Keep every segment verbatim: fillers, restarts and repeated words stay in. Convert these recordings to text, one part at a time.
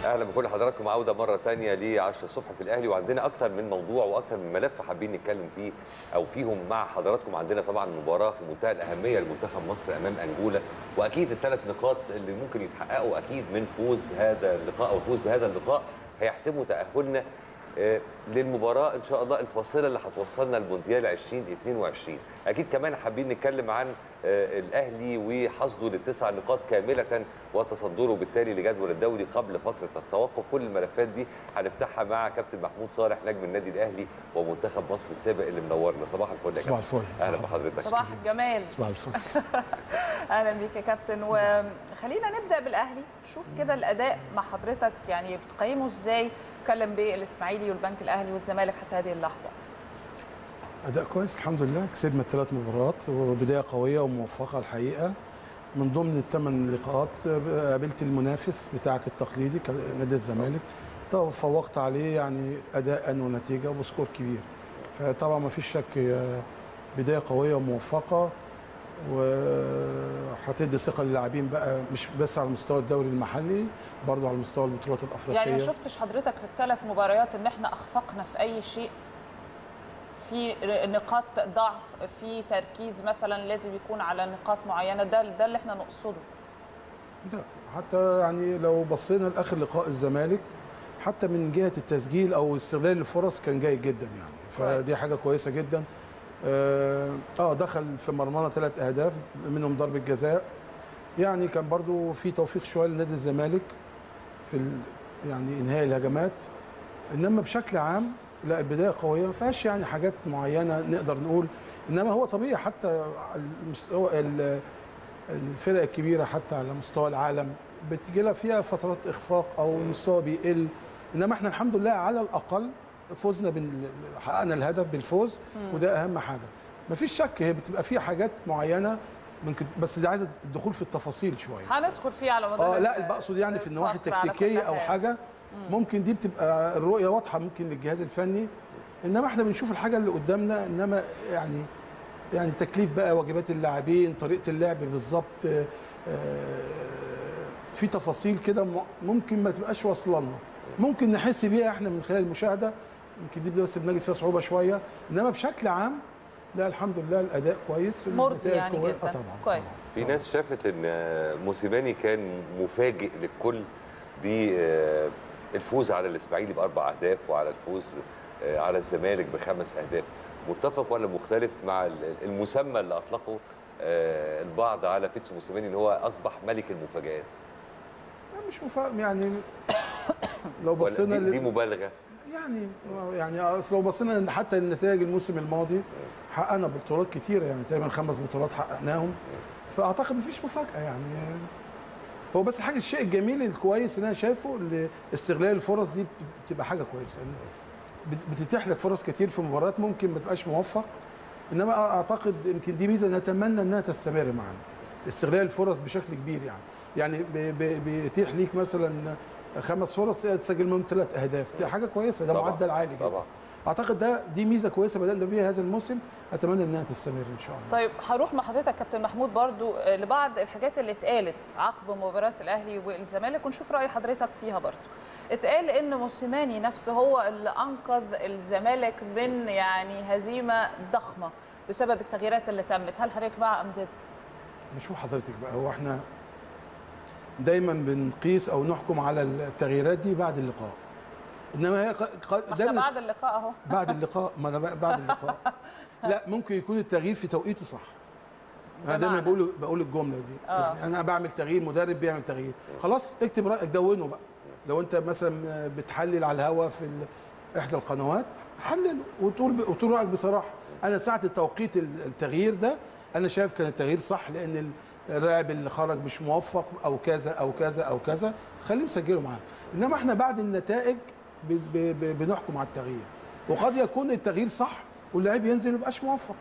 اهلا بكل حضراتكم، عوده مره ثانيه ل عشرة الصبح في الاهلي، وعندنا اكتر من موضوع واكتر من ملف حابين نتكلم فيه او فيهم مع حضراتكم. عندنا طبعا مباراه في منتهى الاهميه لمنتخب مصر امام انجولا، واكيد الثلاث نقاط اللي ممكن يتحققوا اكيد من فوز هذا اللقاء او الفوز بهذا اللقاء هيحسموا تاهلنا للمباراه ان شاء الله الفاصله اللي هتوصلنا لمونديال ألفين واثنين وعشرين. اكيد كمان حابين نتكلم عن الاهلي وحصده للتسع نقاط كامله وتصدره بالتالي لجدول الدوري قبل فتره التوقف. كل الملفات دي هنفتحها مع كابتن محمود صالح نجم النادي الاهلي ومنتخب مصر السابق اللي منورنا. صباح الفل يا صباح الفل. اهلا بحضرتك. صباح الجمال. صباح الفل. اهلا بيك يا كابتن، وخلينا نبدا بالاهلي. شوف كده الاداء مع حضرتك، يعني بتقيمه ازاي؟ اتكلم بالاسماعيلي والبنك الاهلي والزمالك حتى هذه اللحظه. اداء كويس الحمد لله، كسبنا الثلاث مباريات وبدايه قويه وموفقه الحقيقه. من ضمن الثمان لقاءات قابلت المنافس بتاعك التقليدي نادي الزمالك، تفوقت عليه يعني اداء ونتيجه وبسكور كبير، فطبعا ما فيش شك بدايه قويه وموفقه، وهتدي ثقه للاعبين بقى مش بس على مستوى الدوري المحلي، برضه على مستوى البطولات الافريقيه. يعني ما شفتش حضرتك في الثلاث مباريات ان احنا اخفقنا في اي شيء؟ في نقاط ضعف، في تركيز مثلا لازم يكون على نقاط معينه، ده ده اللي احنا نقصده. ده حتى يعني لو بصينا لاخر لقاء الزمالك حتى من جهه التسجيل او استغلال الفرص كان جيد جدا يعني، فدي حاجه كويسه جدا. اه دخل في مرمانا ثلاث اهداف منهم ضربه جزاء، يعني كان برضو في توفيق شويه لنادي الزمالك في يعني انهاء الهجمات، انما بشكل عام لا البدايه قويه، ما فيهاش يعني حاجات معينه نقدر نقول، انما هو طبيعي حتى المستوى الفرق الكبيره حتى على مستوى العالم بتجي لها فيها فترات اخفاق او المستوى بيقل، انما احنا الحمد لله على الاقل فوزنا بال... حققنا الهدف بالفوز، وده اهم حاجه. مفيش شك هي بتبقى فيها حاجات معينه ممكن، بس دي عايزه الدخول في التفاصيل شويه. هندخل فيه على مدار اه لا بقصد يعني في النواحي التكتيكيه او حاجه ممكن دي بتبقى الرؤيه واضحه ممكن للجهاز الفني، انما احنا بنشوف الحاجه اللي قدامنا، انما يعني يعني تكليف بقى واجبات اللاعبين، طريقه اللعب بالظبط، في تفاصيل كده ممكن ما تبقاش واصله لنا، ممكن نحس بيها احنا من خلال المشاهده، يمكن دي بس بنجد فيها صعوبه شويه، انما بشكل عام لا الحمد لله الاداء كويس مرضي يعني جدا. آه طبعا كويس. في ناس شافت ان موسيماني كان مفاجئ للكل بالفوز على الاسماعيلي باربع اهداف وعلى الفوز على الزمالك بخمس اهداف. متفق ولا مختلف مع المسمى اللي اطلقه البعض على بيتسو موسيماني ان هو اصبح ملك المفاجآت؟ مش مفاجئ يعني لو بصينا دي, دي مبالغه يعني يعني اصل لو بصينا حتى النتائج الموسم الماضي حققنا بطولات كتيره، يعني تقريبا خمس بطولات حققناهم، فاعتقد مفيش مفاجاه يعني. هو بس الحاجه الشيء الجميل الكويس اللي انا شايفه استغلال الفرص دي بتبقى حاجه كويسه، يعني بتتيح لك فرص كتير في مباريات ممكن ما تبقاش موفق، انما اعتقد يمكن دي ميزه نتمنى انها تستمر معانا، استغلال الفرص بشكل كبير يعني يعني بيتيح ليك مثلا خمس فرص تسجل منهم ثلاث اهداف، دي حاجه كويسه، ده معدل عالي جدا طبعا. اعتقد ده دي ميزه كويسه بدانا بيها هذا الموسم، اتمنى انها تستمر ان شاء الله. طيب هروح مع حضرتك كابتن محمود برضو لبعض الحاجات اللي اتقالت عقب مباراه الاهلي والزمالك ونشوف راي حضرتك فيها برضو. اتقال ان موسيماني نفسه هو اللي انقذ الزمالك من يعني هزيمه ضخمه بسبب التغييرات اللي تمت، هل حضرتك مع ام ضد؟ نشوف حضرتك بقى، هو احنا دايما بنقيس او نحكم على التغييرات دي بعد اللقاء، انما هي دايما بعد اللقاء اهو بعد اللقاء ما انا بعد اللقاء لا ممكن يكون التغيير في توقيته صح، انا دايما بقول بقول الجمله دي آه. يعني انا بعمل تغيير، مدرب بيعمل تغيير، خلاص اكتب رايك دونه بقى، لو انت مثلا بتحلل على الهوا في احدى القنوات حلل وتقول وتقول رايك بصراحه. انا ساعه التوقيت التغيير ده انا شايف كان التغيير صح، لان اللاعب اللي خرج مش موفق او كذا او كذا او كذا خليه مسجله معانا، انما احنا بعد النتائج بنحكم على التغيير، وقد يكون التغيير صح واللاعب ينزل ما يبقاش موفق،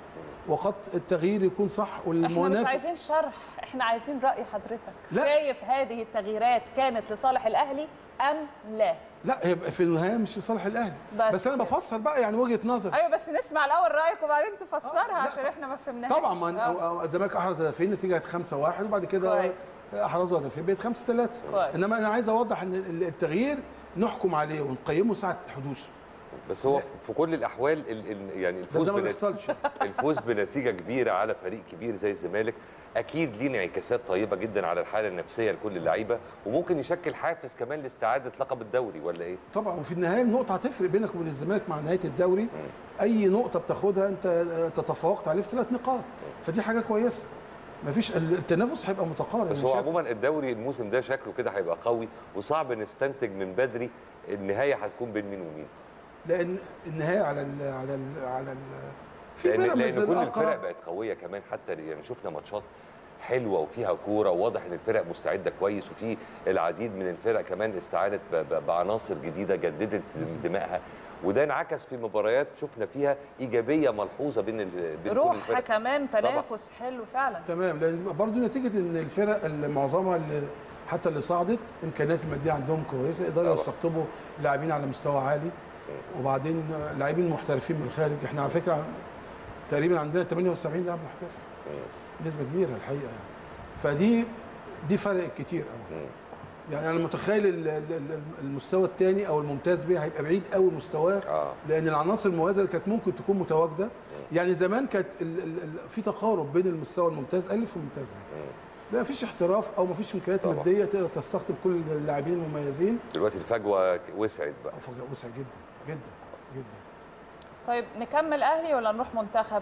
وقد التغيير يكون صح والمنافس. احنا مش عايزين شرح، احنا عايزين راي حضرتك. لا. شايف هذه التغييرات كانت لصالح الاهلي ام لا؟ لا، هي في النهايه مش لصالح الاهلي، بس, بس انا بفسر بقى يعني وجهه نظر. ايوه بس نسمع الاول رايك وبعدين تفسرها آه عشان احنا ما فهمناهاش. طبعا ما الزمالك احرز هدفين نتيجه خمسة واحد وبعد كده احرزوا هدفين بقت خمسة ثلاثة. انما انا عايز اوضح ان التغيير نحكم عليه ونقيمه ساعه حدوثه. بس هو في كل الاحوال ال ال يعني الفوز بنتيجه الفوز بنتيجه كبيره على فريق كبير زي الزمالك اكيد ليه انعكاسات طيبه جدا على الحاله النفسيه لكل اللعيبه، وممكن يشكل حافز كمان لاستعاده لقب الدوري ولا ايه؟ طبعا، وفي النهايه النقطه هتفرق بينك وبين الزمالك مع نهايه الدوري. م. اي نقطه بتاخدها انت تتفوقت عليه في ثلاث نقاط، فدي حاجه كويسه. مفيش التنافس هيبقى متقارب. بس هو عموما الدوري الموسم ده شكله كده هيبقى قوي وصعب نستنتج من بدري النهايه هتكون بين مين ومين. لان النهايه على ال على ال على ال في لان, لأن كل الفرق بقت قويه كمان، حتى يعني شفنا ماتشات حلوه وفيها كوره وواضح ان الفرق مستعده كويس، وفي العديد من الفرق كمان استعانت بعناصر جديده جددت دمائها، وده انعكس في مباريات شفنا فيها ايجابيه ملحوظه بين بين روح كمان تنافس حلو فعلا. تمام، لان برضه نتيجه ان الفرق معظمها اللي حتى اللي صعدت امكانيات الماديه عندهم كويسه، يقدروا يستقطبوا لاعبين على مستوى عالي، وبعدين لاعبين محترفين من الخارج. احنا على فكره تقريبا عندنا ثمانية وسبعين لاعب محترف، نسبه كبيره الحقيقه يعني. فدي دي فرق كتير قوي. يعني انا متخيل المستوى الثاني او الممتاز بيه هيبقى بعيد قوي مستواه، آه. لان العناصر المميزه اللي كانت ممكن تكون متواجده، يعني زمان كانت في تقارب بين المستوى الممتاز الف والممتاز ب. لا مفيش احتراف او مفيش امكانيات ماديه تقدر تستقطب كل اللاعبين المميزين. دلوقتي الفجوه وسعت بقى. الفجوه وسعت جدا جدا جدا. طيب نكمل اهلي ولا نروح منتخب؟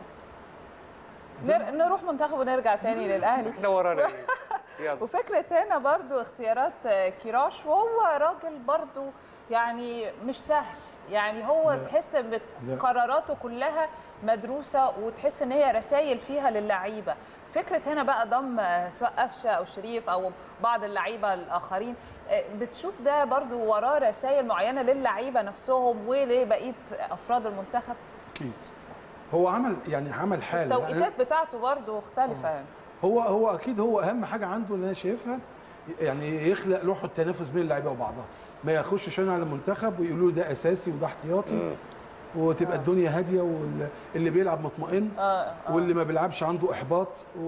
نر... نروح منتخب ونرجع تاني للاهلي. احنا ورانا وفكره هنا برضو اختيارات كيراش، وهو راجل برضو يعني مش سهل، يعني هو لا. تحس بقراراته كلها مدروسه، وتحس ان هي رسائل فيها للعيبه. فكره هنا بقى ضم سواء قفشه او شريف او بعض اللعيبه الاخرين، بتشوف ده برضو وراه رسائل معينه للعيبه نفسهم ولبقيه افراد المنتخب؟ اكيد هو عمل يعني عمل حاله، التوقيتات بتاعته برضو مختلفه يعني. هو هو اكيد هو اهم حاجه عنده اللي انا شايفها يعني يخلق روح التنافس بين اللعيبه وبعضها، ما يخشش على المنتخب ويقولوا له ده اساسي وده احتياطي، وتبقى آه. الدنيا هاديه واللي بيلعب مطمئن، آه. آه. واللي ما بيلعبش عنده احباط،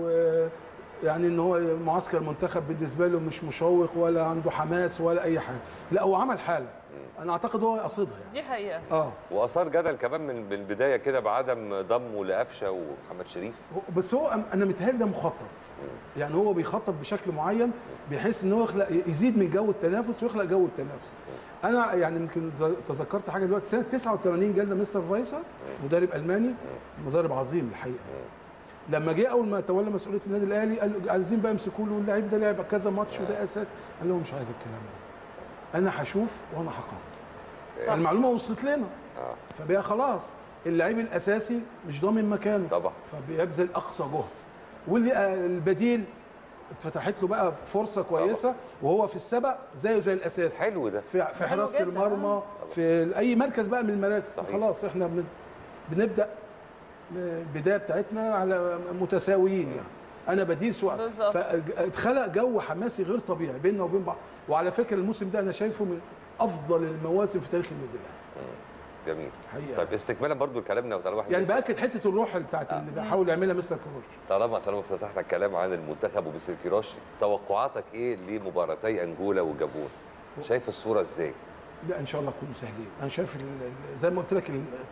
ويعني ان هو معسكر المنتخب بالنسبه له مش مشوق ولا عنده حماس ولا اي حاجه. لا هو عمل حاله، انا اعتقد هو يقصدها يعني. دي حقيقه. اه واثار جدل كمان من البدايه كده بعدم ضمه لقفشه ومحمد شريف، بس هو انا متهيألي ده مخطط، يعني هو بيخطط بشكل معين بحيث ان هو يخلق يزيد من جو التنافس ويخلق جو التنافس. انا يعني يمكن تذكرت حاجه دلوقتي، سنه تسعة وثمانين جالنا مستر فايسر مدرب الماني، مدرب عظيم الحقيقه. لما جه اول ما تولى مسؤوليه النادي الاهلي قال عايزين بقى يمسكوا له اللعيب ده لعب كذا ماتش وده اساس، قال لهم مش عايز الكلام ده، انا هشوف وانا هقرر. فالمعلومه وصلت لنا، فبقى خلاص اللعيب الاساسي مش ضامن مكانه طبعا، فبيبذل اقصى جهد، واللي البديل اتفتحت له بقى فرصه كويسه طبعا. وهو في السبق زيه زي الاساسي. حلو ده في, في حراسه المرمى في اي مركز بقى من المراكز. خلاص احنا بنبدا البدايه بتاعتنا على متساويين، يعني انا بديل سواء، فاتخلق جو حماسي غير طبيعي بيننا وبين بعض. وعلى فكره الموسم ده انا شايفه من افضل المواسم في تاريخ النادي الاهلي. جميل. حقيقة. طيب استكمالا برضو لكلامنا وطالما يعني باكد حته الروح بتاعت آه. اللي بيحاول يعملها مستر كيروش. طالما طالما فتحنا الكلام عن المنتخب ومستر كيروش، توقعاتك ايه لمباراتي انجولا وجابون؟ شايف الصوره ازاي؟ لا ان شاء الله يكونوا سهلين. انا شايف زي ما قلت لك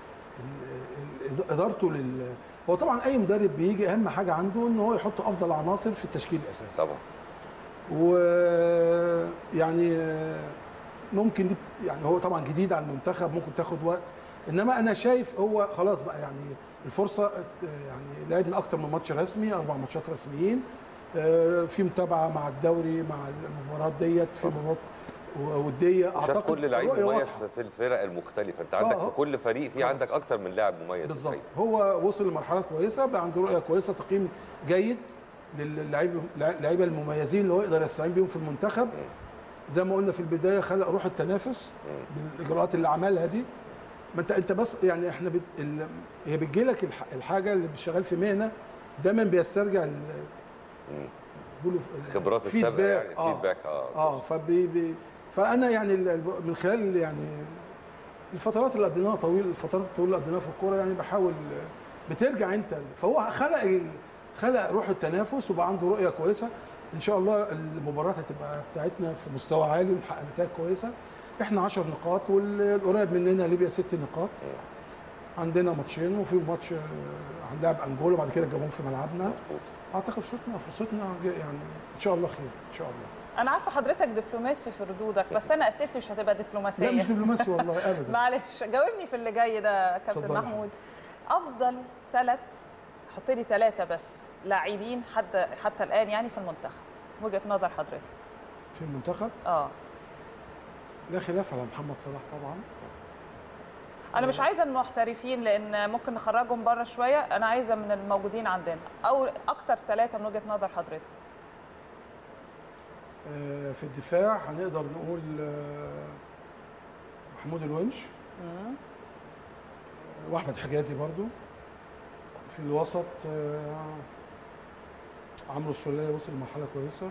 ادارته لل هو طبعا اي مدرب بيجي اهم حاجه عنده ان هو يحط افضل عناصر في التشكيل الاساسي. طبعا. ويعني ممكن دي يعني هو طبعا جديد على المنتخب ممكن تاخد وقت، انما انا شايف هو خلاص بقى يعني الفرصه، يعني لعبنا اكتر من ماتش رسمي، اربع ماتشات رسميين، في متابعه مع الدوري مع المباريات ديت، في مباريات وديه. اعتقد كل لعيب مميز في الفرق المختلفه، انت عندك آه. في كل فريق في عندك اكتر من لاعب مميز بالظبط. هو وصل لمرحله كويسه، بقى عنده رؤيه كويسه، تقييم جيد للعيبه اللعيبه المميزين اللي هو يقدر يستعين بيهم في المنتخب. م. زي ما قلنا في البدايه خلق روح التنافس بالاجراءات اللي عملها دي، ما انت انت بس يعني احنا بت... ال... هي بتجي لك الح... الحاجه اللي شغال في مهنه دايما بيسترجع ال... بيقولوا خبرات السابقه يعني اه فيدباك اه اه فبي... بي... فانا يعني ال... من خلال يعني الفترات اللي قضيناها طويل الفترات الطويله اللي قضيناها في الكوره يعني بحاول بترجع انت فهو خلق ال... خلق روح التنافس وبقى عنده رؤيه كويسه. ان شاء الله المباراه هتبقى بتاعتنا في مستوى عالي ونحقق نتائج كويسه. احنا عشر نقاط والقريب مننا ليبيا ست نقاط. عندنا ماتشين وفي ماتش هنلعب انجولا وبعد كده الجابون في ملعبنا. اعتقد فرصتنا فرصتنا يعني ان شاء الله خير ان شاء الله. انا عارفه حضرتك دبلوماسي في ردودك بس انا اسئلتي مش هتبقى دبلوماسيه. لا مش دبلوماسي والله ابدا. معلش جاوبني في اللي جاي ده كابتن محمود. افضل ثلاث حط لي ثلاثه بس لاعبين حتى حتى الان يعني في المنتخب وجهه نظر حضرتك. في المنتخب؟ اه لا خلاف على محمد صلاح طبعا. انا مش عايزه المحترفين لان ممكن نخرجهم بره شويه، انا عايزه من الموجودين عندنا او اكتر ثلاثه من وجهه نظر حضرتك. في الدفاع هنقدر نقول محمود الونش واحمد حجازي برضو. في الوسط عمرو السولية وصل لمرحله كويسه.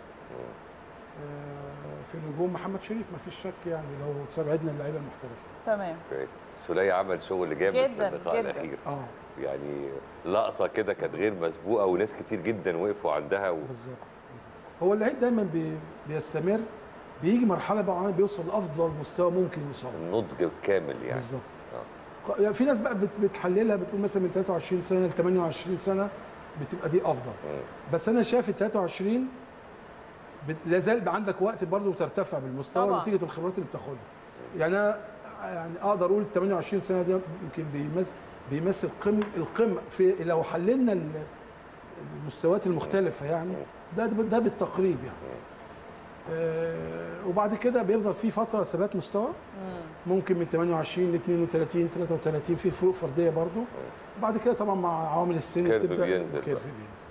في الهجوم محمد شريف ما فيش شك يعني لو استبعدنا اللعيبه المحترفين. تمام. سولية عمل شغل جامد جدا في اللقاء جدا. الاخير. اه يعني لقطه كده كانت غير مسبوقه وناس كتير جدا وقفوا عندها و... بالظبط. هو اللعيب دايما بي... بيستمر بيجي مرحله معينه بيوصل لافضل مستوى ممكن يوصل. النضج الكامل يعني. بالظبط. آه. يعني في ناس بقى بت... بتحللها بتقول مثلا من ثلاثة وعشرين سنه ل ثمانية وعشرين سنه بتبقى دي افضل. م. بس انا شايف ال ثلاثة وعشرين بت... لا زال عندك وقت برضه ترتفع بالمستوى طبعا. نتيجه الخبرات اللي بتاخدها. يعني انا يعني اقدر اقول ثمانية وعشرين سنه دي يمكن بيمثل بيمثل قمه القمه في لو حللنا المستويات المختلفه يعني ده ده بالتقريب يعني. آه وبعد كده بيفضل في فتره ثبات مستوى ممكن من ثمانية وعشرين ل اثنين وثلاثين ثلاثة وثلاثين في فروق فرديه برضه. وبعد كده طبعا مع عوامل السن بتبدا الكيرف بينزل.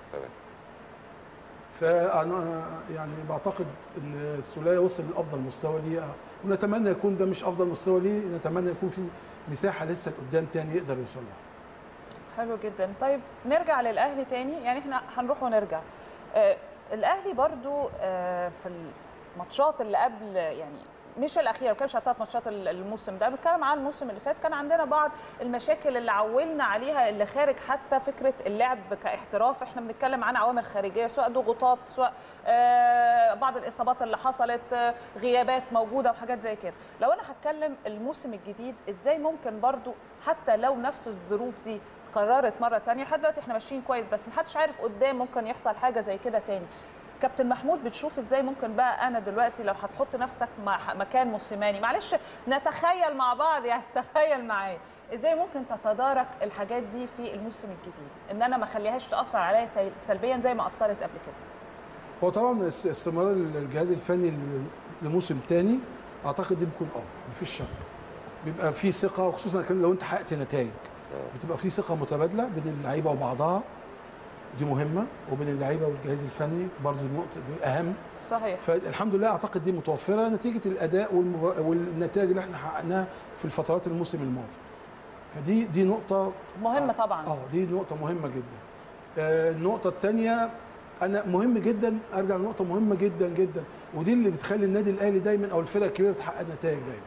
فانا يعني بعتقد ان السولية وصل لافضل مستوى ليه ونتمنى يكون ده مش افضل مستوى ليه، نتمنى يكون في مساحه لسه لقدام تاني يقدر يوصل لها. حلو جدا. طيب نرجع للاهلي تاني، يعني احنا هنروح ونرجع. آه الاهلي برضو آه في الماتشات اللي قبل يعني مش الاخيره، ما بتكلمش على ثلاث ماتشات الموسم ده، بتكلم عن الموسم اللي فات، كان عندنا بعض المشاكل اللي عولنا عليها اللي خارج حتى فكره اللعب كاحتراف. احنا بنتكلم عن عوامل خارجيه سواء ضغوطات سواء آه بعض الاصابات اللي حصلت، آه غيابات موجوده وحاجات زي كده. لو انا هتكلم الموسم الجديد ازاي ممكن برضو حتى لو نفس الظروف دي قررت مره ثانيه، لحد دلوقتي احنا ماشيين كويس بس محدش عارف قدام ممكن يحصل حاجه زي كده تاني. كابتن محمود بتشوف ازاي ممكن بقى انا دلوقتي لو هتحط نفسك مكان موسيماني، معلش نتخيل مع بعض يعني تخيل معايا ازاي ممكن تتدارك الحاجات دي في الموسم الجديد، ان انا ما اخليهاش تاثر عليا سلبيا زي ما اثرت قبل كده. هو طبعا استمرار الجهاز الفني لموسم ثاني اعتقد دي بيكون افضل مفيش شك. بيبقى في ثقه وخصوصا لو انت حققت نتائج بتبقى في ثقه متبادله بين اللعيبه وبعضها، دي مهمه، وبين اللعيبه والجهاز الفني برضه النقطه دي اهم. صحيح. فالحمد لله اعتقد دي متوفره نتيجه الاداء والنتائج اللي احنا حققناها في الفترات الموسم الماضي. فدي دي نقطه مهمه طبعا. اه دي نقطه مهمه جدا. آه النقطه الثانيه انا مهم جدا ارجع لنقطه مهمه جدا جدا، ودي اللي بتخلي النادي الاهلي دايما او الفرق الكبيره تحقق نتائج دايما.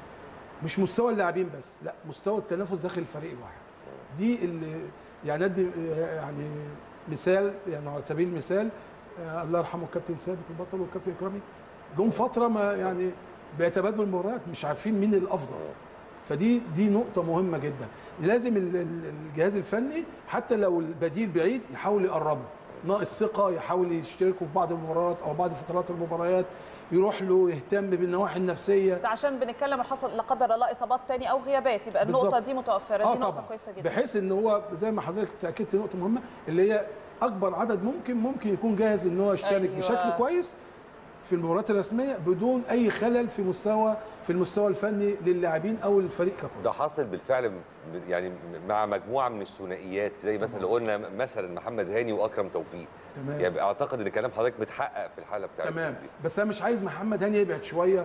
مش مستوى اللاعبين بس، لا مستوى التنافس داخل الفريق الواحد. دي اللي يعني ادي يعني مثال يعني على سبيل المثال آه الله يرحمه الكابتن ثابت البطل والكابتن اكرامي جم فتره ما يعني بيتبادلوا المباريات مش عارفين مين الافضل. فدي دي نقطه مهمه جدا، لازم الجهاز الفني حتى لو البديل بعيد يحاول يقربه، ناقص ثقه يحاول يشتركوا في بعض المباريات او بعض فترات المباريات، يروح له يهتم بالنواحي النفسيه. ده عشان بنتكلم حصل لا قدر الله اصابات ثاني او غيابات، يبقى النقطه بالزبط. دي متوفره. آه دي نقطه طبعا. كويسه جدا، بحيث ان هو زي ما حضرتك تاكدت نقطه مهمه اللي هي اكبر عدد ممكن ممكن يكون جاهز ان هو يشترك أيوة. بشكل كويس في المباريات الرسميه بدون اي خلل في مستوى في المستوى الفني للاعبين او الفريق ككل. ده حاصل بالفعل يعني مع مجموعه من الثنائيات زي مثلا لو قلنا مثلا محمد هاني واكرم توفيق. تمام. يعني اعتقد ان كلام حضرتك متحقق في الحاله بتاعتنا تمام دي. بس انا مش عايز محمد هاني يبعد شويه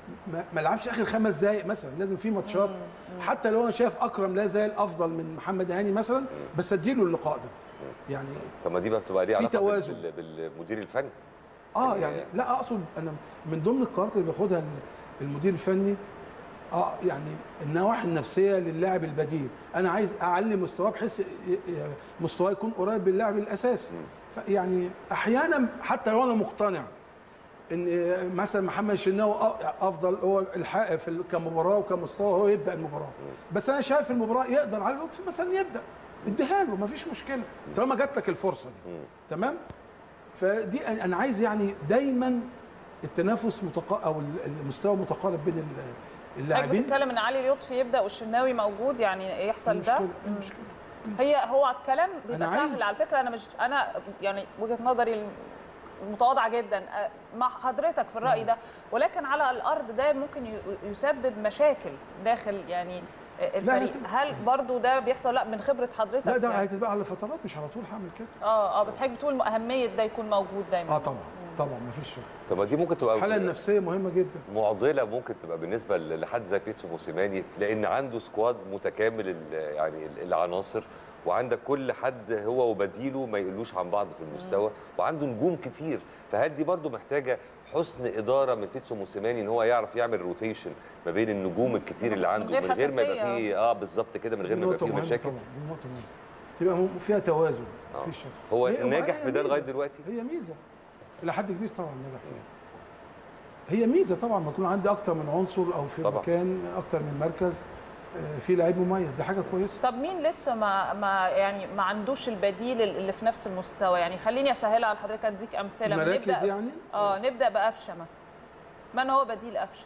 ما ما لعبش اخر خمس دقائق مثلا، لازم في ماتشات حتى لو انا شايف اكرم لا زال افضل من محمد هاني مثلا، بس اديله اللقاء ده يعني. طب ما دي بقى بتبقى ليها علاقه توازن. بال- بالمدير الفني. اه يعني لا اقصد انا من ضمن القرارات اللي بياخدها المدير الفني اه يعني النواحي النفسيه للاعب البديل، انا عايز اعلي مستواه بحيث ي- ي- مستواه يكون قريب باللاعب الاساسي. فيعني احيانا حتى لو انا مقتنع ان مثلا محمد الشناوي افضل هو الحق في ال- كمباراه وكمستوى هو يبدا المباراه، بس انا شايف المباراه يقدر علي لطفي مثلا يبدا، اديها له مفيش مشكله طالما جات لك الفرصه دي. تمام. فدي انا عايز يعني دايما التنافس متقا او المستوى متقارب بين ال- اللاعبين. اللاعبين. بتتكلم ان علي لطفي يبدا والشناوي موجود يعني يحصل ده. المشكله المشكله هي هو الكلام بيبقى عايز- سهل على فكره. انا مش انا يعني وجهه نظري متواضعه جدا مع حضرتك في الراي ده، ولكن على الارض ده ممكن ي- يسبب مشاكل داخل يعني الفريق. هتبقى- هل برضو ده بيحصل؟ لا من خبره حضرتك لا ده يعني. هتبقى على فترات مش على طول هعمل كده. اه اه بس حضرتك بتقول اهميه ده يكون موجود دايما. اه طبعا طبعا مفيش شك. طب ما دي ممكن تبقى الحاله النفسيه مهمه جدا. معضله ممكن تبقى بالنسبه لحد زي بيتسو موسيماني، لان عنده سكواد متكامل ال- يعني ال- العناصر، وعندك كل حد هو وبديله ما يقلوش عن بعض في المستوى، وعنده نجوم كتير. فهل دي برضو محتاجه حسن اداره من بيتسو موسيماني ان هو يعرف يعمل روتيشن ما بين النجوم الكتير اللي عنده غير من غير ما يبقى حساسية. فيه اه بالظبط كده، من غير ما يبقى نقطة فيه مهمة مشاكل. طبعا دي نقطة مهمة. تبقى م- فيها توازن آه. مفيش شك. هو هي- ناجح هي في ده ميزة. لغايه دلوقتي؟ هي ميزة إلى حد كبير طبعا ناجح فيها. هي ميزة طبعا ما يكون عندي أكتر من عنصر أو في طبعا. مكان أكتر من مركز آه، في لعيب مميز، دي حاجة كويسة. طب مين لسه ما ما يعني ما عندوش البديل اللي في نفس المستوى؟ يعني خليني اسهلها على حضرتك، اديك امثله. مراكز نبدا يعني؟ اه نبدا بقفشه مثلا. من هو بديل قفشه؟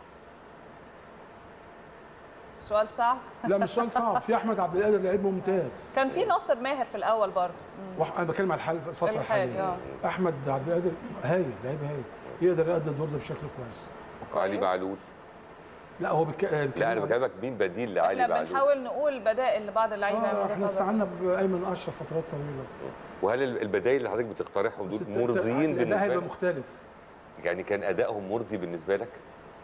سؤال صعب. لا مش سؤال صعب. في أحمد عبد القادر لعيب ممتاز. كان في ناصر ماهر في الاول برضه. وح- أنا بتكلم على الحال الفترة الحالي، الحالية. آه. أحمد عبد القادر هايل، لعيب هايل، يقدر يأدي الدور ده بشكل كويس. علي معلول؟ لا هو بك... لا انا بكلمك مين بديل لعلي احنا معلول؟ بنحاول نقول بدائل لبعض اللعيبه من آه وجهة احنا نظرك. استعنا بأيمن أشرف فترات طويلة. وهل البدائل اللي حضرتك بتقترحهم دول بس الت- مرضيين ده بالنسبه هيبقى لك؟ مختلف. يعني كان ادائهم مرضي بالنسبه لك؟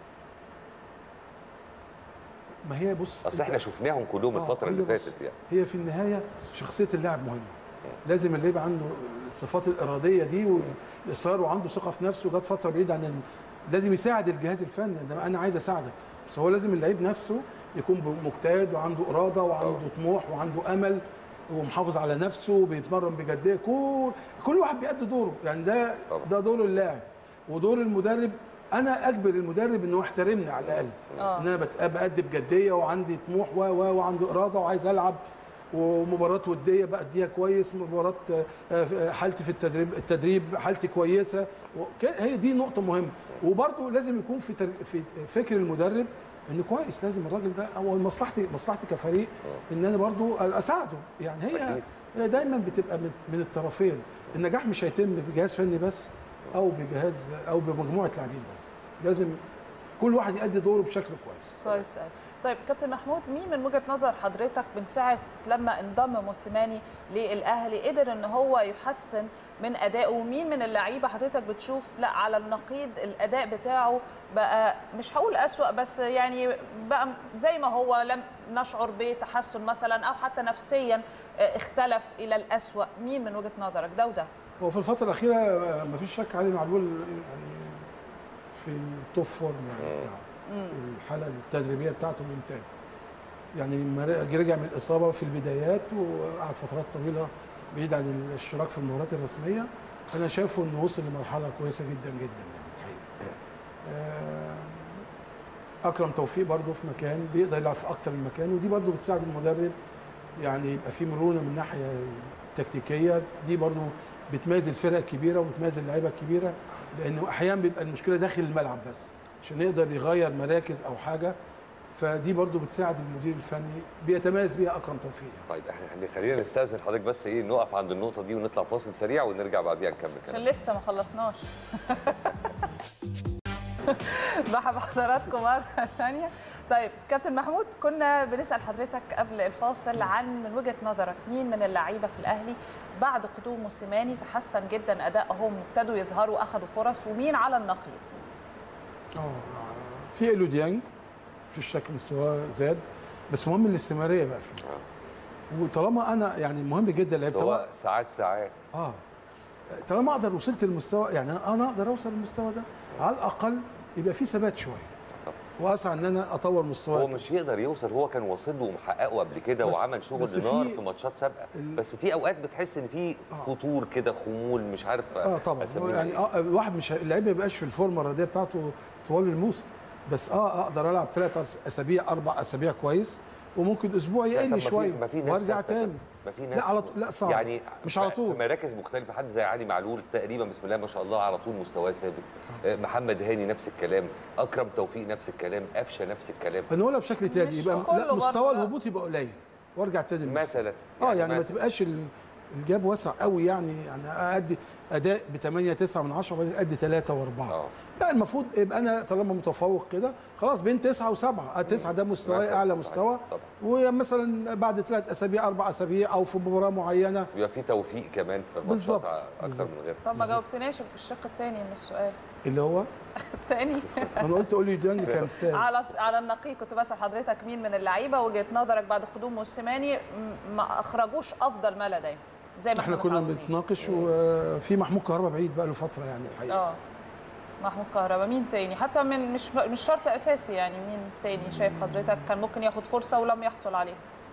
ما هي بص اصل أنت- احنا شفناهم كلهم آه، الفتره هي اللي بص، فاتت يعني. هي في النهايه شخصيه اللاعب مهمه. لازم اللي يبقى عنده الصفات الاراديه دي والاصرار وعنده ثقه في نفسه. جت فتره بعيد عن ال- لازم يساعد الجهاز الفني، ده انا عايز اساعدك، بس هو لازم اللعيب نفسه يكون مجتهد وعنده اراده وعنده طبعا. طموح وعنده امل ومحافظ على نفسه وبيتمرن بجديه. كل كل واحد بيأدي دوره، يعني ده طبعا. ده دور اللاعب ودور المدرب. انا اجبر المدرب انه يحترمني على الاقل، آه. ان انا بت- بأدي بجديه وعندي طموح و و وعندي اراده وعايز العب، ومباراه وديه بأديها كويس، مباراه آه، حالتي في التدريب التدريب حالتي كويسه. وك- هي دي نقطه مهمه. وبرده لازم يكون في تر- في فكر المدرب ان كويس لازم الراجل ده او مصلحتي مصلحتي كفريق ان انا برضو اساعده. يعني هي أكيد. هي دايما بتبقى من من الطرفين. النجاح مش هيتم بجهاز فني بس او بجهاز او بمجموعه لاعبين بس، لازم كل واحد يؤدي دوره بشكل كويس. كويس قوي. طيب كابتن محمود، مين من وجهه نظر حضرتك من ساعه لما انضم موسيماني للاهلي قدر ان هو يحسن من ادائه؟ ومين من اللعيبه حضرتك بتشوف لا على النقيض الاداء بتاعه بقى مش هقول اسوأ بس يعني بقى زي ما هو لم نشعر بتحسن مثلا، او حتى نفسيا اختلف الى الاسوأ؟ مين من وجهه نظرك ده وده؟ هو في الفتره الاخيره ما فيش شك علي معلول يعني في التوب فورم يعني بتاعه. الحاله التدريبيه بتاعته ممتازه. يعني لما رجع من الاصابه في البدايات وقعد فترات طويله بعيد عن الاشتراك في المباريات الرسميه، انا شايفه انه وصل لمرحله كويسه جدا جدا يعني الحقيقه. اكرم توفيق برضه في مكان بيقدر يلعب في اكتر من مكان، ودي برضه بتساعد المدرب يعني يبقى في مرونه من الناحيه التكتيكيه. دي برضه بتميز الفرق الكبيره وبتميز اللعيبه الكبيره، لانه احيانا بيبقى المشكله داخل الملعب بس عشان يقدر يغير مراكز او حاجه. فدي برضو بتساعد المدير الفني بيتميز بيها اكرم توفيق. طيب احنا خلينا نستاذن حضرتك بس ايه نقف عند النقطه دي ونطلع فاصل سريع ونرجع بعديها نكمل عشان كلام. لسه ما خلصناش. مرحبا بحضراتكم مره ثانيه. طيب كابتن محمود، كنا بنسال حضرتك قبل الفاصل عن من وجهه نظرك مين من اللعيبه في الاهلي بعد قدوم موسيماني تحسن جدا ادائهم، ابتدوا يظهروا اخذوا فرص، ومين على النقيض؟ اه في اليو ديانج في الشك مستواه زاد، بس مهم الاستمراريه بقى فيه. وطالما انا يعني مهم جدا اللعيب هو ساعات ساعات اه طالما اقدر وصلت للمستوى، يعني انا اقدر اوصل للمستوى ده على الاقل يبقى في ثبات شويه واسعى ان انا اطور مستواي. هو مش يقدر يوصل، هو كان واصل له ومحققه قبل كده وعمل شغل نار في, في ماتشات سابقه، بس في اوقات بتحس ان في فتور كده، خمول، مش عارف اه طبعا يعني اه الواحد مش اللاعب ما يبقاش في الفورمه الرياضيه بتاعته طوال الموسم، بس اه اقدر العب ثلاث اسابيع اربع اسابيع كويس، وممكن اسبوع يقل شويه وارجع تاني. ما في ناس لا على طول، لا صعب يعني مش على طول في مراكز مختلفه. حد زي علي معلول تقريبا بسم الله ما شاء الله على طول مستواه ثابت. آه. محمد هاني نفس الكلام، اكرم توفيق نفس الكلام، قفشه نفس الكلام. هنقولها بشكل تاني يبقى لا مستوى الهبوط يبقى قليل وارجع تاني مثلا اه يعني, يعني ما تبقاش الجاب واسع قوي، يعني يعني ادي اداء ب ثمانية تسعة من عشرة وبعدين ادي ثلاثة وأربعة. اه لا المفروض يبقى انا طالما متفوق كده خلاص بين تسعة وسبعة، تسعة ده مستواي اعلى مستوى، ومثلا بعد ثلاث اسابيع اربع اسابيع او في مباراه معينه يبقى في توفيق كمان في ماتشات اكثر من غير. طب ما جاوبتناش في الشق الثاني من السؤال اللي هو الثاني. انا قلت قولي دانج كمثال على على النقيض، كنت بسال حضرتك مين من اللعيبه وجهه نظرك بعد قدوم موسيماني ما اخرجوش افضل ما لديهم زي ما احنا كنا بنتناقش، وفي محمود كهربا بعيد بقى له فتره يعني الحقيقه. اه محمود كهربا مين تاني حتى من مش مش شرط اساسي، يعني مين تاني شايف حضرتك كان ممكن ياخد فرصه ولم يحصل عليها؟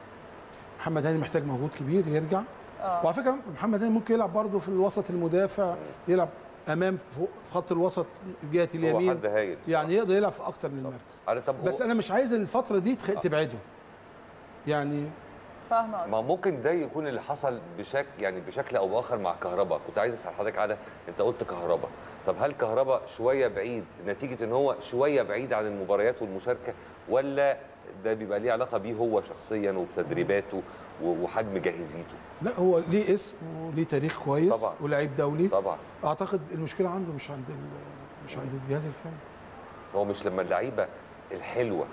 محمد هاني محتاج مجهود كبير يرجع. اه وعلى فكره محمد هاني ممكن يلعب برضه في الوسط المدافع، يلعب امام فوق خط الوسط جهه اليمين، هو حد هايل يعني يقدر يلعب في اكتر من مركز. بس انا مش عايز الفتره دي تبعده يعني. فاهمه. ما ممكن ده يكون اللي حصل بشكل يعني بشكل او باخر مع كهربا. كنت عايز اسال حضرتك على، انت قلت كهربا، طب هل كهربا شويه بعيد نتيجه ان هو شويه بعيد عن المباريات والمشاركه، ولا ده بيبقى ليه علاقه بيه هو شخصيا وبتدريباته وحجم جاهزيته؟ لا هو ليه اسم وليه تاريخ كويس طبعا ولاعيب دولي طبعا. اعتقد المشكله عنده مش عند مش عند الجهاز الفني. هو مش لما اللعيبه الحلوه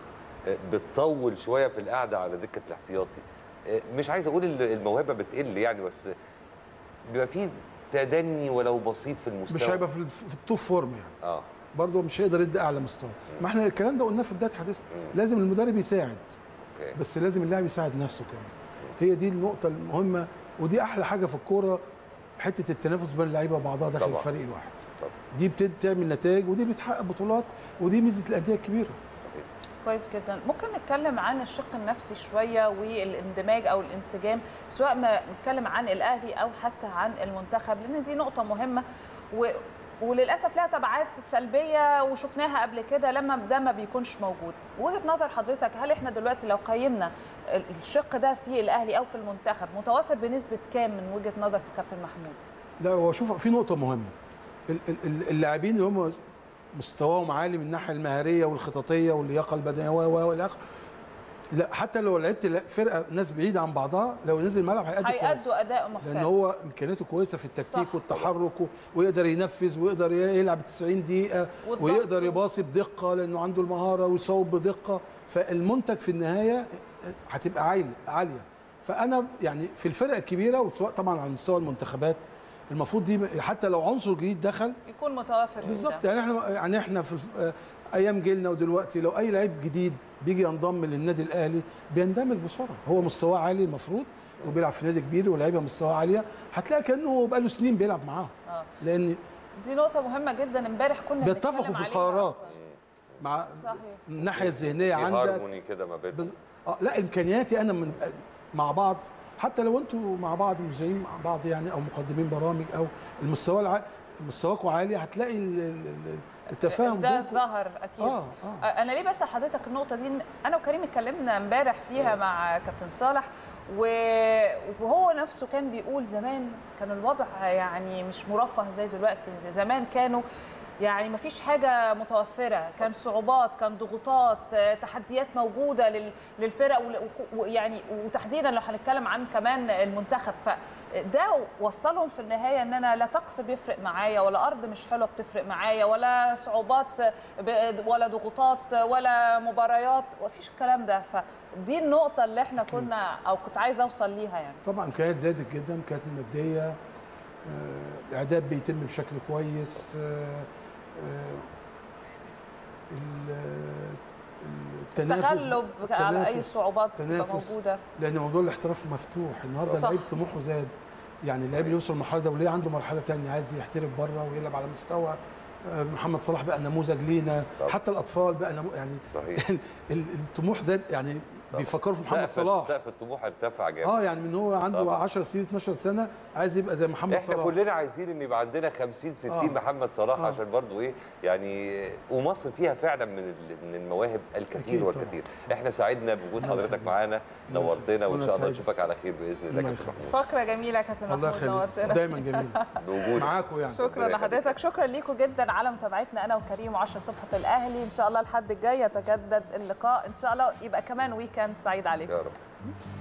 بتطول شويه في القعده على دكه الاحتياطي، مش عايز اقول الموهبه بتقل يعني، بس بيبقى فيه تدني ولو بسيط في المستوى، مش هيبقى في, في التوب فورم يعني. اه برضه مش هيقدر يدي اعلى مستوى. ما احنا الكلام ده قلناه في بدايه حديثنا، لازم المدرب يساعد. أوكي. بس لازم اللاعب يساعد نفسه كمان. هي دي النقطه المهمه، ودي احلى حاجه في الكوره، حته التنافس بين اللعيبه وبعضها داخل طبعا. الفريق الواحد طبعا. دي بتعمل نتائج ودي بتحقق بطولات، ودي ميزه الانديه الكبيره. كويس جدا. ممكن نتكلم عن الشق النفسي شويه والاندماج او الانسجام، سواء ما نتكلم عن الاهلي او حتى عن المنتخب، لان دي نقطه مهمه و... وللاسف لها تبعات سلبيه وشفناها قبل كده لما ده ما بيكونش موجود. وجهه نظر حضرتك، هل احنا دلوقتي لو قيمنا الشق ده في الاهلي او في المنتخب متوافر بنسبه كام من وجهه نظر كابتن محمود؟ لا هو شوف في نقطه مهمه، اللاعبين اللي هم مستواهم عالي من الناحيه المهاريه والخططيه واللياقه البدنيه والى اخره، لا حتى لو لعبت فرقه ناس بعيده عن بعضها لو نزل الملعب هيأدوا كويس، هيأدوا اداء محترم، لان هو امكانياته كويسه في التكتيك صح. والتحرك، ويقدر ينفذ ويقدر يلعب تسعين دقيقه ويقدر يباصي بدقه لانه عنده المهاره ويصوب بدقه، فالمنتج في النهايه هتبقى عاليه عاليه. فانا يعني في الفرق الكبيره وسواء طبعا على مستوى المنتخبات المفروض دي حتى لو عنصر جديد دخل يكون متوافر بالظبط. يعني احنا يعني احنا في ايام جيلنا ودلوقتي لو اي لعيب جديد بيجي ينضم للنادي الاهلي بيندمج بسرعه، هو مستواه عالي المفروض وبيلعب في نادي كبير ولاعيبه مستواه عاليه، هتلاقي كانه بقى له سنين بيلعب معاهم. اه لان دي نقطه مهمه جدا امبارح كنا بيتفقوا في القرارات مع صحيح. الناحيه الذهنيه عندك هارموني كده ما بينهم. بز... اه لا امكانياتي انا من مع بعض، حتى لو انتوا مع بعض مذيعين مع بعض يعني او مقدمين برامج او المستوى الع... مستواكم عالي، هتلاقي التفاهم ده ظهر اكيد. آه آه. انا ليه بسال حضرتك النقطه دي؟ انا وكريم اتكلمنا امبارح فيها مع كابتن صالح، وهو نفسه كان بيقول زمان كان الوضع يعني مش مرفه زي دلوقتي، زمان كانوا يعني ما فيش حاجه متوفره، كان صعوبات، كان ضغوطات، تحديات موجوده للفرق، ويعني وتحديدا لو هنتكلم عن كمان المنتخب، فده وصلهم في النهايه ان انا لا طقس بيفرق معايا، ولا ارض مش حلوه بتفرق معايا، ولا صعوبات ولا ضغوطات ولا مباريات، ما فيش الكلام ده. فدي النقطه اللي احنا كنا او كنت عايز اوصل ليها يعني. طبعا امكانيات زادت جدا، امكانيات الماديه، الاعداد بيتم بشكل كويس، التنافس تغلب على اي صعوبات تبقى موجوده، لان موضوع الاحتراف مفتوح النهارده. اللعيب طموحه زاد، يعني اللعيب اللي يوصل لمرحله دوليه عنده مرحله ثانيه، عايز يحترف بره ويلعب على مستوى. محمد صلاح بقى نموذج لينا، حتى الاطفال بقى نمو... يعني صحيح. الطموح زاد، يعني بيفكروا في محمد صلاح. سقف الطموح ارتفع جامد. اه يعني من هو عنده طبعا. عشر سنين اتناشر سنه عايز يبقى زي محمد احنا صلاح. احنا كلنا عايزين ان يبقى عندنا خمسين ستين آه. محمد صلاح آه. عشان برضو ايه يعني، ومصر فيها فعلا من من المواهب الكثير والكثير. طبعا. احنا سعدنا بوجود حضرتك معانا، نورتنا، وان شاء الله نشوفك على خير باذن الله كابتن محمود. فقره جميله يا كابتن محمود، نورتنا دايما جميل بوجودك معاكم يعني. شكرا لحضرتك، شكرا ليكم جدا على متابعتنا انا وكريم وعشرة الصبح في الاهلي. ان شاء الله الحد الجاي يتجدد اللقاء، ان شاء الله يبقى كمان ويكند سعيد عليكم يا رب.